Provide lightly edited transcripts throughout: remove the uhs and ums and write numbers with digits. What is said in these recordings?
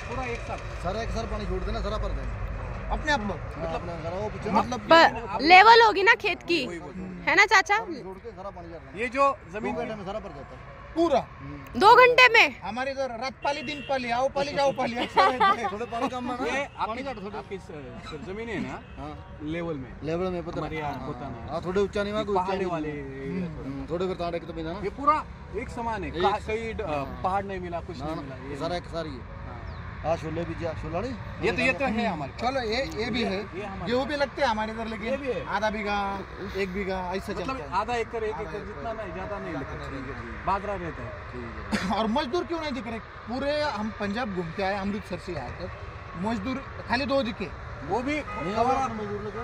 पूरा एक साथ सारा एक साथ पानी छोड़ देना, सारा भर देना अपने आप में। मतलब लेवल होगी ना खेत की, है ना चाचा? छोड़ के सारा पानी जाता है। ये जो जमीन में सारा भर जाता है पूरा 2 घंटे में। हमारे इधर रात पाली दिन पाली, आओ पाली जाओ पाली। थोड़े पानी कम में ये ना, पानी घट थोड़े। आपकी जमीन है ना लेवल में में पता हमारे यहाँ होता नहीं। हाँ थोड़े ऊंचा नहीं हुआ, पहाड़ी वाले थोड़े फिर ताड़े के तो बिना ना ये पूरा एक समान है, कहीं पहाड़ नहीं मिला, कुछ नहीं मिला, ये सारा एक सारी है। हाँ छोले भी जा, छोला नहीं ये तो है हमारे। चलो ये भी है, गेहूं भी लगते हैं हमारे इधर, लेकिन आधा बीघा 1 बीघा ऐसा चलता मतलब आधा एकड़ 1 एकड़ जितना नहीं, ज्यादा नहीं लेकिन बाजरा रहता है। है। और मजदूर क्यों नहीं दिख रहे? पूरे हम पंजाब घूम के आए, अमृतसर से आए थे, मजदूर खाली 2 दिखे, वो भी मजदूर लगे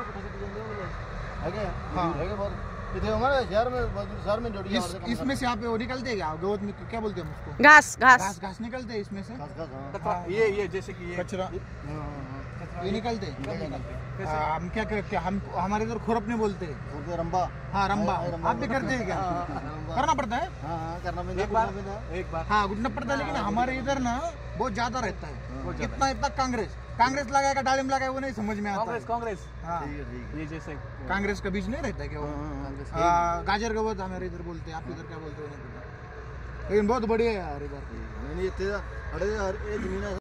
शहर में जोड़ी। इसमें से यहाँ पे वो निकलते हैं क्या, गोद में क्या बोलते हैं उसको? घास घास घास घास निकलते हैं इसमें से, ये जैसे कि ये कचरा ये निकलते हैं। हम क्या करते, हम हमारे इधर खुरपने बोलते हैं, रंबा। हाँ रंबा। आप भी करते हैं क्या? करना पड़ता है, एक बार हाँ घुटना पड़ता है, लेकिन हमारे इधर ना बहुत ज्यादा रहता है। इतना कांग्रेस लगाएगा, डालिम लगाएगा, वो नहीं समझ में आता। कांग्रेस हाँ ये जैसे कांग्रेस का बीज नहीं रहता क्या वो? गाजर का बहुत हमारे इधर बोलते हैं, आप इधर क्या बोलते हो नहीं पता, लेकिन बहुत बढ़िया है यार इधर। नहीं, ये तेरा अरे यार ये जमीन